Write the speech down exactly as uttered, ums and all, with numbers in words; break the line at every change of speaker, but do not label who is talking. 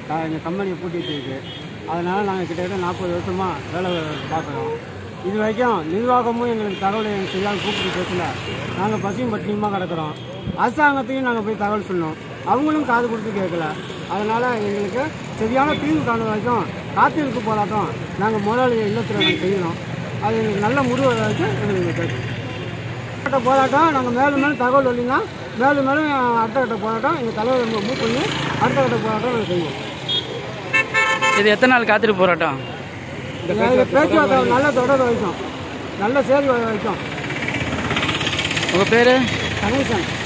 எங்கள் கம்பெனியை பூட்டிகிட்டு இருக்குது. அதனால் நாங்கள் கிட்டத்தட்ட நாற்பது வருஷமாக வேலை பார்க்குறோம். இது வரைக்கும் நிர்வாகமும் எங்களுக்கு தகவலை சரியாக கூப்பிட்டு பேசல. நாங்கள் பசியும் பட்டினியுமா கிடக்கிறோம். அரசாங்கத்தையும் நாங்கள் போய் தகவல் சொன்னோம், அவங்களும் காது கொடுத்து கேட்கல. அதனால் எங்களுக்கு சரியான தீர்வு காணும் வரைக்கும் காத்திருக்கு போராட்டம் நாங்கள் முதலாளி இல்லத்தில் நாங்கள் செய்யணும். அது எங்களுக்கு நல்ல முடிவு வரைக்கும் எங்களுக்கு கேட்கும் போராட்டம். நாங்கள் மேலும் மேலும் தகவல் வரலைன்னா மேலும் மேலும் அடுத்த கட்ட போராட்டம் எங்கள் தலைவர் மூவ் பண்ணி அடுத்த கட்ட போராட்டம் நாங்கள் செய்வோம்.
இது எத்தனை நாள் காத்திருப்பு போராட்டம்?
இந்த பேச்சுவார்த்தை நல்ல தொடர் வைக்கும், நல்ல சேவை வைக்கும்.
உங்கள் பேர்?
கணேசன்.